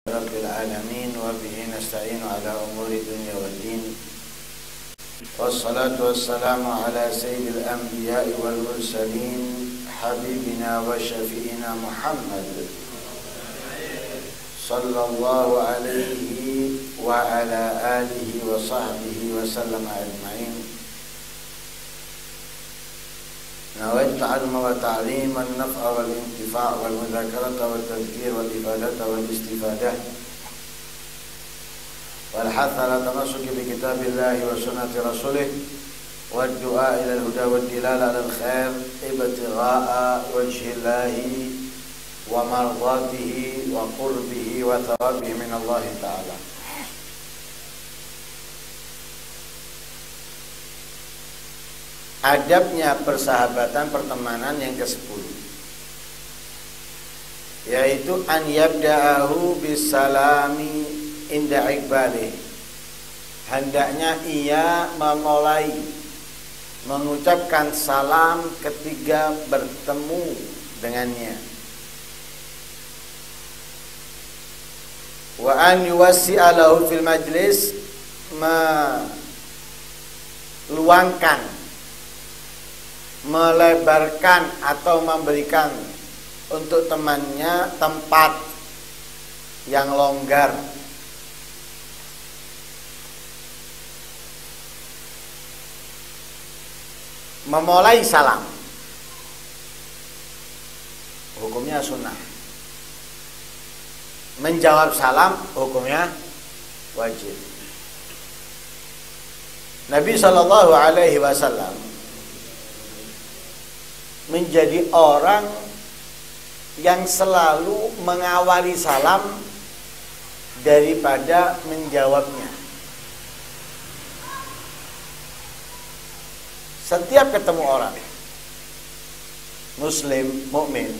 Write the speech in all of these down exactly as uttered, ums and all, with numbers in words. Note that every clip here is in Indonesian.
Rabbil alamin wa bihi nasta'inu ala umuri dunya wad din. Wassalatu wassalamu ala sayyidil anbiya'i wal mursalin habibina wa syafi'ina Muhammad sallallahu alaihi wa ala alihi wa sahbihi wa sallama ajma'in. نويت العلم والتعليم والنفع والانتفاع والمذاكرة والتذكير والإفادة والاستفادة والحث على التمسك بكتاب الله وسنة رسوله والدعاء إلى الهدى والدلالة على الخير ابتغاء وجه الله ومرضاته وقربه وثوابه من الله تعالى. Adabnya persahabatan pertemanan yang kesepuluh, yaitu an yabda'ahu bisalami inda iqbalih. Hendaknya ia memulai mengucapkan salam ketika bertemu dengannya. Wa an yuwassi'a lahu fil majlis, meluangkan, melebarkan atau memberikan untuk temannya tempat yang longgar. Memulai salam hukumnya sunnah. Menjawab salam hukumnya wajib. Nabi shallallahu alaihi wasallam menjadi orang yang selalu mengawali salam daripada menjawabnya. Setiap ketemu orang muslim, mukmin,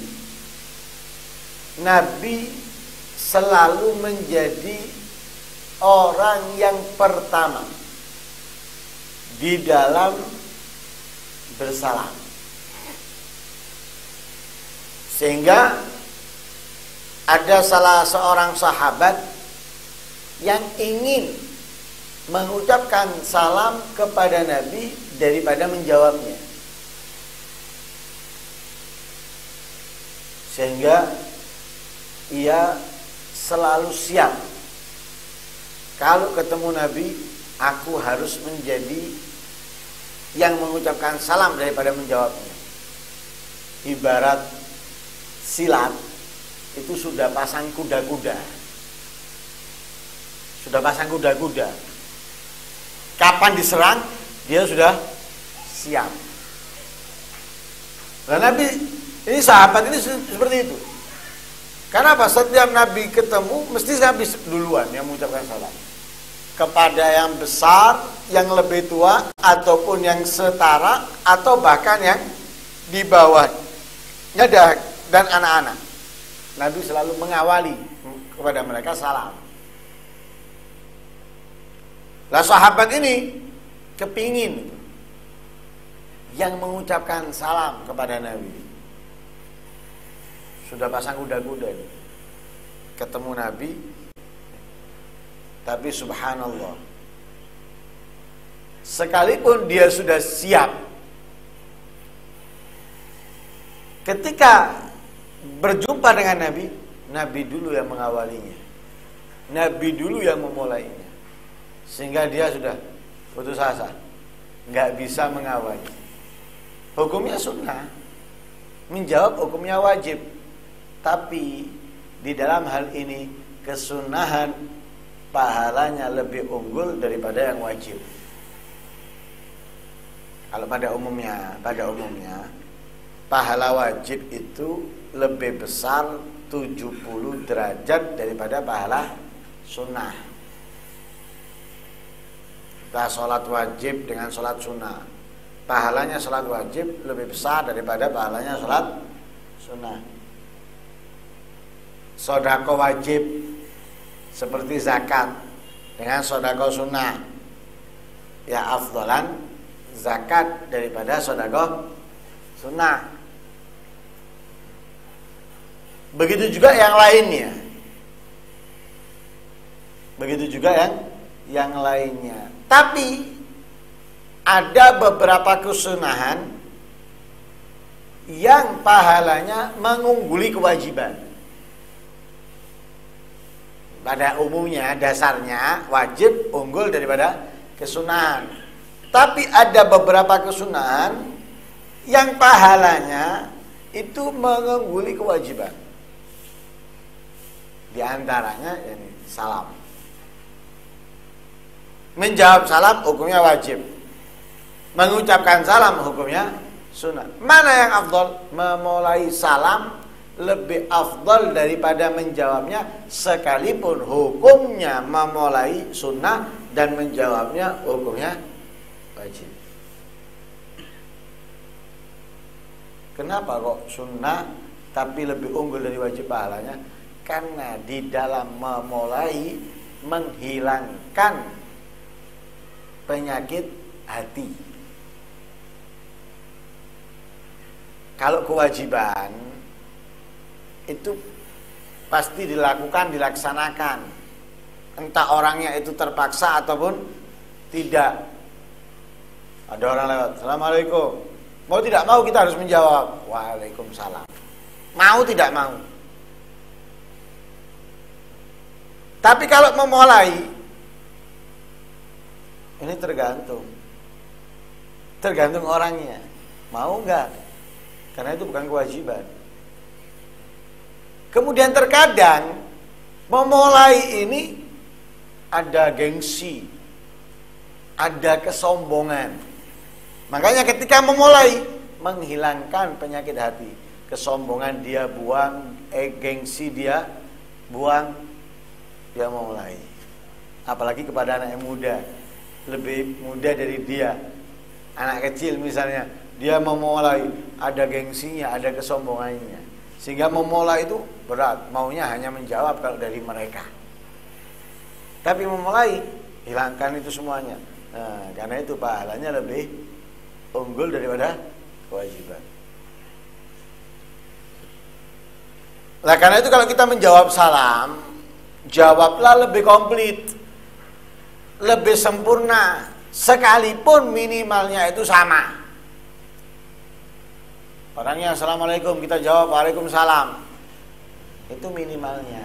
Nabi selalu menjadi orang yang pertama di dalam bersalam. Sehingga ada salah seorang sahabat yang ingin mengucapkan salam kepada Nabi daripada menjawabnya. Sehingga ia selalu siap, kalau ketemu Nabi, aku harus menjadi yang mengucapkan salam daripada menjawabnya. Ibarat silat itu sudah pasang kuda-kuda, sudah pasang kuda-kuda. Kapan diserang, dia sudah siap. Nah, Nabi ini, sahabat ini seperti itu. Karena apa? Setiap Nabi ketemu, mesti Nabi duluan yang mengucapkan salam kepada yang besar, yang lebih tua, ataupun yang setara, atau bahkan yang di bawahnya dan anak-anak. Nabi selalu mengawali kepada mereka salam. Lah sahabat ini kepingin yang mengucapkan salam kepada Nabi. Sudah pasang kuda-kuda, ketemu Nabi, tapi subhanallah, sekalipun dia sudah siap, ketika berjumpa dengan Nabi, Nabi dulu yang mengawalinya, Nabi dulu yang memulainya, sehingga dia sudah putus asa, nggak bisa mengawali. Hukumnya sunnah, menjawab hukumnya wajib, tapi di dalam hal ini kesunahan pahalanya lebih unggul daripada yang wajib. Kalau pada umumnya, pada umumnya pahala wajib itu lebih besar tujuh puluh derajat daripada pahala sunnah. Kita sholat wajib dengan sholat sunnah, pahalanya sholat wajib lebih besar daripada pahalanya sholat sunnah. Sodako wajib seperti zakat dengan sodako sunnah, ya afdolan zakat daripada sodako sunnah. Begitu juga yang lainnya. Begitu juga yang yang lainnya. Tapi ada beberapa kesunahan yang pahalanya mengungguli kewajiban. Pada umumnya dasarnya wajib unggul daripada kesunahan. Tapi ada beberapa kesunahan yang pahalanya itu mengungguli kewajiban. Di antaranya ini salam. Menjawab salam hukumnya wajib. Mengucapkan salam hukumnya sunnah. Mana yang afdal? Memulai salam lebih afdal daripada menjawabnya, sekalipun hukumnya memulai sunnah dan menjawabnya hukumnya wajib. Kenapa kok sunnah tapi lebih unggul dari wajib pahalanya? Karena di dalam memulai menghilangkan penyakit hati. Kalau kewajiban itu pasti dilakukan, dilaksanakan, entah orangnya itu terpaksa ataupun tidak. Ada orang lewat, assalamualaikum, mau tidak mau kita harus menjawab waalaikumsalam, mau tidak mau. Tapi kalau memulai, ini tergantung tergantung orangnya mau enggak, karena itu bukan kewajiban. Kemudian terkadang memulai ini ada gengsi, ada kesombongan. Makanya ketika memulai, menghilangkan penyakit hati, kesombongan dia buang, eh, gengsi dia buang, dia memulai. Apalagi kepada anak yang muda, lebih muda dari dia, anak kecil misalnya, dia memulai, ada gengsinya, ada kesombongannya, sehingga memulai itu berat, maunya hanya menjawab kalau dari mereka. Tapi memulai, hilangkan itu semuanya. Nah, karena itu pahalanya lebih unggul daripada kewajiban. Nah, karena itu kalau kita menjawab salam, jawablah lebih komplit, lebih sempurna, sekalipun minimalnya itu sama. Orangnya assalamualaikum, kita jawab waalaikumsalam, itu minimalnya.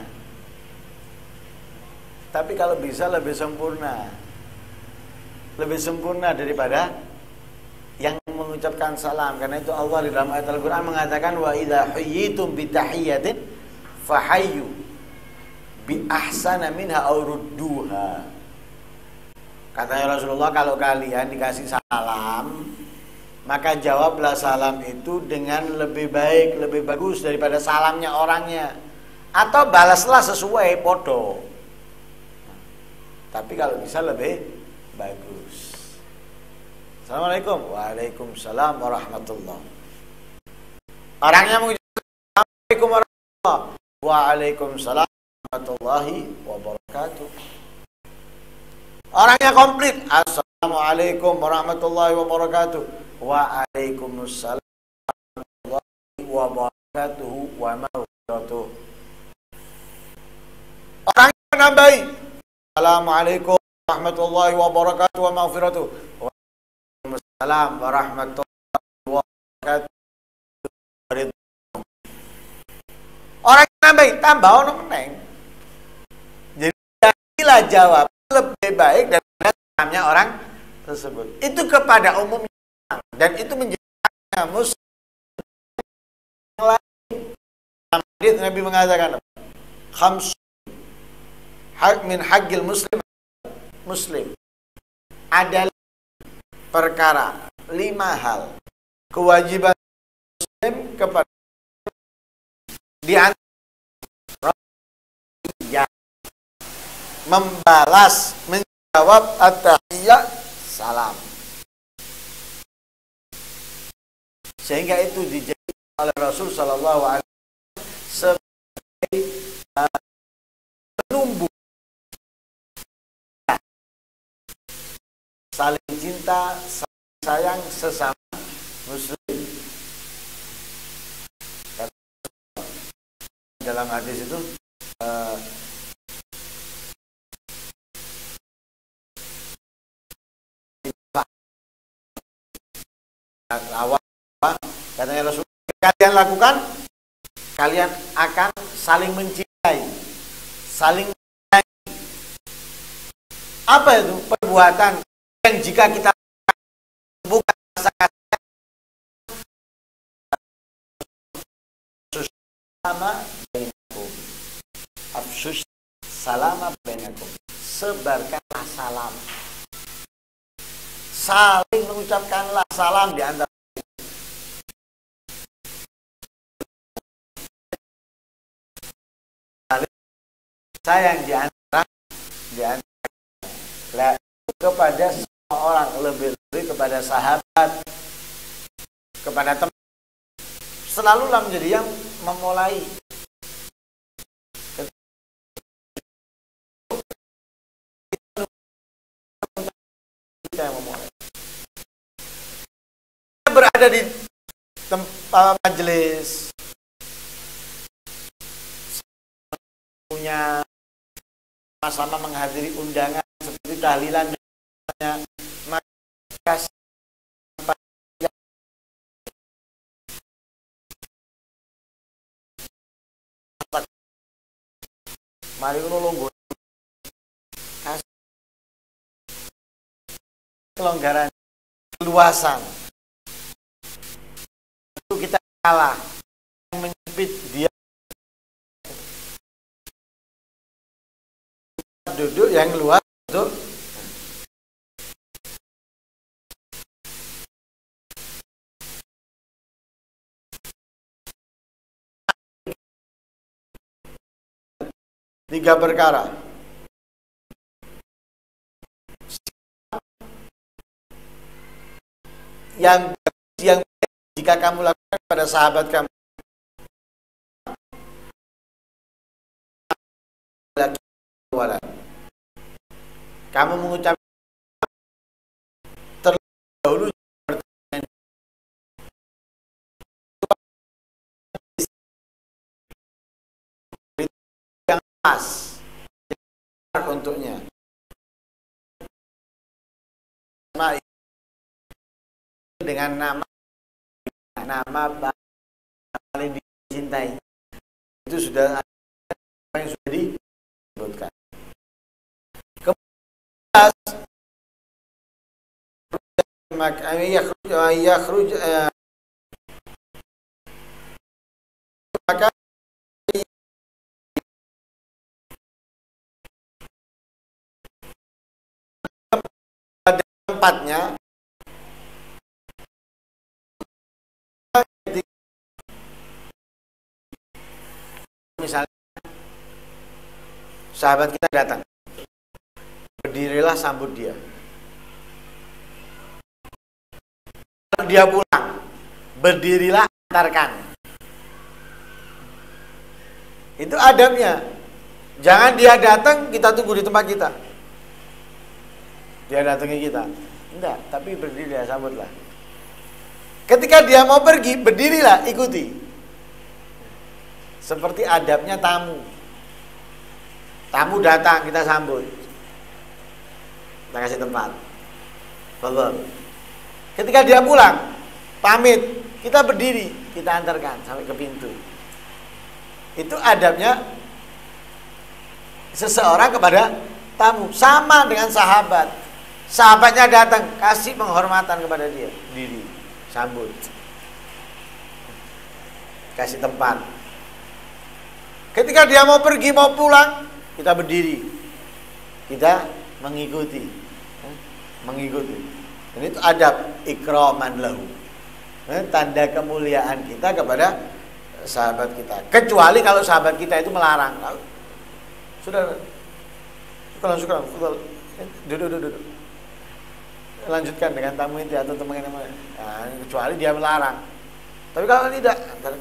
Tapi kalau bisa lebih sempurna, lebih sempurna daripada yang mengucapkan salam. Karena itu Allah di dalam ayat Al-Quran mengatakan, wa idza huyyitum bi tahiyyatin fahayyu bi ahsana minha aw rudduha. Katanya Rasulullah, kalau kalian dikasih salam, maka jawablah salam itu dengan lebih baik, lebih bagus daripada salamnya orangnya, atau balaslah sesuai podo. Tapi kalau bisa lebih bagus. Assalamualaikum, waalaikumsalam warahmatullahi. Orangnya mengucapkan assalamualaikum warahmatullahi, waalaikumsalam warahmatullahi wabarakatuh. Orangnya komplit, assalamualaikum warahmatullahi wabarakatuh, waalaikumsalam warahmatullahi wabarakatuh wa maghfiratuh. Orangnya menambahi, assalamualaikum warahmatullahi wabarakatuh wa maghfiratuh, waalaikumsalam warahmatullahi wabarakatuh. Orangnya nambahi, tambah ono meneng. Jadi jadilah jawab lebih baik daripada salamnya orang tersebut. Itu kepada umumnya, dan itu menjadi muslim yang lain. Hadis Nabi mengatakan, khams hak min haqqil muslim muslim, ada perkara, lima hal kewajiban muslim kepada di antara ya membalas, menjawab at-tahiyyat salam, sehingga itu dijadikan oleh Rasul Sallallahu Alaihi Wasallam sebagai uh, penumbuh saling cinta, saling sayang sesama muslim. Dalam hadis itu uh, awal katanya Rasul, kalian lakukan, kalian akan saling mencintai, saling mencintai. Apa itu perbuatan yang jika kita bukan sama bainakum, afsus salama bainakum, sebarkanlah salam, saling mengucapkanlah salam di antara sayang di antara di antara kepada semua orang, lebih-lebih kepada sahabat, kepada teman, selalulah menjadi yang memulai. Kita yang memulai. Kita berada di tempat majelis, punya sama-sama menghadiri undangan seperti tahlilan, maka mari nulung kelonggaran, keluasan, itu kita kalah menyempit dia duduk yang luas untuk tiga perkara. Yang yang jika kamu lakukan pada sahabat kamu, kamu mengucap terlebih dahulu yang pas untuknya. Dengan nama nama paling dicintai itu sudah apa yang sudah disebutkan. Kemudian maka yakhruj maka pada tempatnya misalnya sahabat kita datang, berdirilah sambut dia. Kalau dia pulang, berdirilah antarkan. Itu adabnya. Jangan dia datang, kita tunggu di tempat kita. Dia datangi kita, enggak, tapi berdirilah, sambutlah. Ketika dia mau pergi, berdirilah, ikuti. Seperti adabnya tamu. Tamu datang, kita sambut. Kita kasih tempat. Betul. Ketika dia pulang, pamit, kita berdiri, kita antarkan sampai ke pintu. Itu adabnya seseorang kepada tamu. Sama dengan sahabat. Sahabatnya datang, kasih penghormatan kepada dia, diri, sambut, kasih tempat. Ketika dia mau pergi, mau pulang, kita berdiri, kita mengikuti, mengikuti. Ini itu adab ikraman lahu, tanda kemuliaan kita kepada sahabat kita. Kecuali kalau sahabat kita itu melarang. Sudah, syukuran, syukuran, duduk, duduk, duduk. Lanjutkan dengan tamu itu atau teman yang lain. Nah, kecuali dia melarang. Tapi kalau tidak,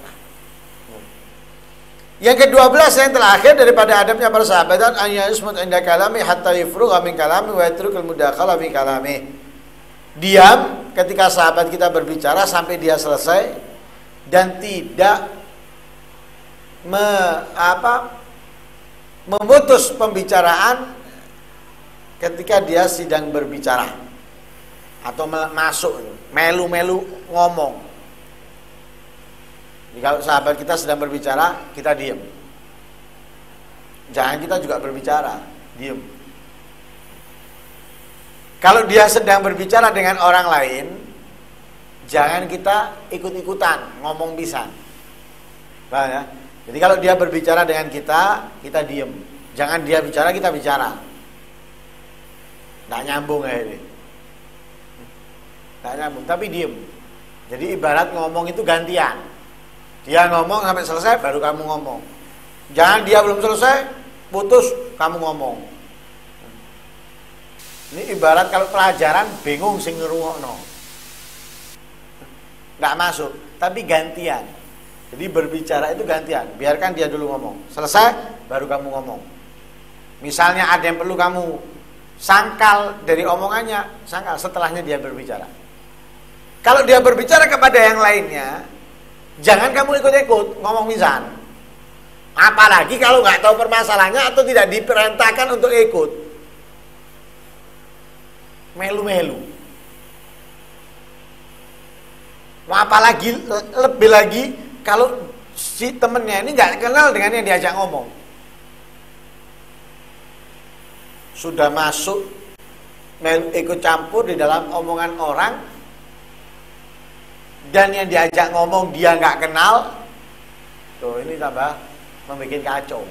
yang kedua belas yang terakhir daripada adabnya para sahabat, an yasmut inda kalami hatta yafrugha min kalami wa yatrukul mudakhala fi kalami. Diam ketika sahabat kita berbicara sampai dia selesai dan tidak me, apa, memutus pembicaraan ketika dia sedang berbicara. atau masuk, melu-melu ngomong. Jadi kalau sahabat kita sedang berbicara, kita diam. Jangan kita juga berbicara, diam. Kalau dia sedang berbicara dengan orang lain, jangan kita ikut-ikutan ngomong pisan. Paham ya? Jadi kalau dia berbicara dengan kita, kita diam. Jangan dia bicara, kita bicara. Nggak nyambung ya ini. Nggak nyambung, tapi diem. Jadi ibarat ngomong itu gantian. Dia ngomong sampai selesai, baru kamu ngomong. Jangan dia belum selesai, putus, kamu ngomong. Ini ibarat kalau pelajaran bingung sing ngrungokno. Nggak masuk, tapi gantian. Jadi berbicara itu gantian. Biarkan dia dulu ngomong. Selesai, baru kamu ngomong. Misalnya ada yang perlu kamu sangkal dari omongannya, sangkal setelahnya dia berbicara. Kalau dia berbicara kepada yang lainnya, jangan kamu ikut-ikut ngomong misan. Apalagi kalau nggak tahu permasalahannya atau tidak diperintahkan untuk ikut. Melu-melu. Apalagi lebih lagi kalau si temennya ini nggak kenal dengan yang diajak ngomong. Sudah masuk ikut campur di dalam omongan orang, dan yang diajak ngomong dia nggak kenal, tuh ini tambah membuat kacau.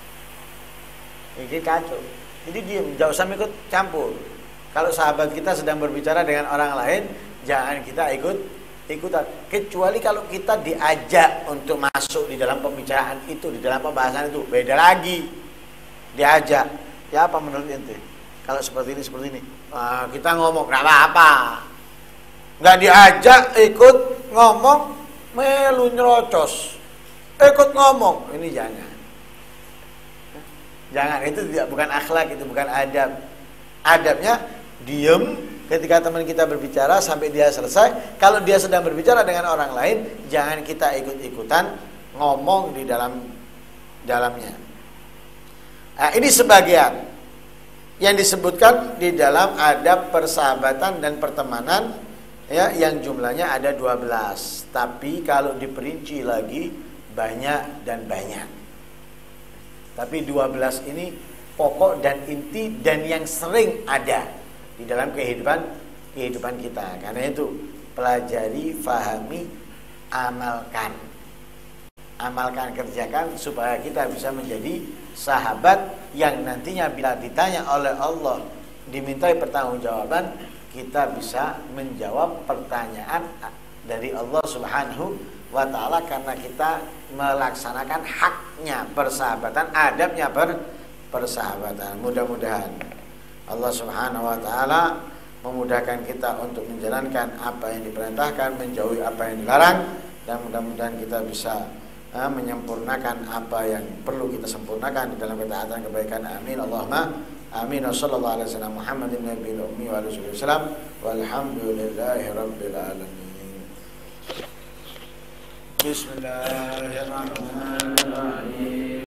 Ini kacau. Jadi diam, jangan usah ikut campur. Kalau sahabat kita sedang berbicara dengan orang lain, jangan kita ikut ikutan. Kecuali kalau kita diajak untuk masuk di dalam pembicaraan itu, di dalam pembahasan itu, beda lagi. Diajak. Ya apa menurut ente? Kalau seperti ini, seperti ini, nah, kita ngomong nggak apa-apa. Nggak diajak ikut ngomong, melu nyerocos, ikut ngomong, ini jangan. Jangan, itu tidak, bukan akhlak, itu bukan adab. Adabnya diem ketika teman kita berbicara sampai dia selesai. Kalau dia sedang berbicara dengan orang lain, jangan kita ikut-ikutan ngomong di dalam dalamnya. Nah, ini sebagian yang disebutkan di dalam adab persahabatan dan pertemanan, ya, yang jumlahnya ada dua belas. Tapi kalau diperinci lagi banyak dan banyak. Tapi dua belas ini pokok dan inti dan yang sering ada di dalam kehidupan kehidupan kita. Karena itu pelajari, fahami, amalkan. Amalkan, kerjakan supaya kita bisa menjadi sahabat yang nantinya bila ditanya oleh Allah, dimintai pertanggungjawaban, kita bisa menjawab pertanyaan dari Allah Subhanahu wa ta'ala, karena kita melaksanakan haknya persahabatan, adabnya ber, persahabatan. Mudah-mudahan Allah Subhanahu wa ta'ala memudahkan kita untuk menjalankan apa yang diperintahkan, menjauhi apa yang dilarang, dan mudah-mudahan kita bisa Uh, menyempurnakan apa yang perlu kita sempurnakan di dalam ketaatan kebaikan. Amin Allahumma amin. Wassallallahu alaihi wasallam Muhammadin nabiyil ummi wa alihi wasallam walhamdulillahi rabbil alamin. Bismillahirrahmanirrahim.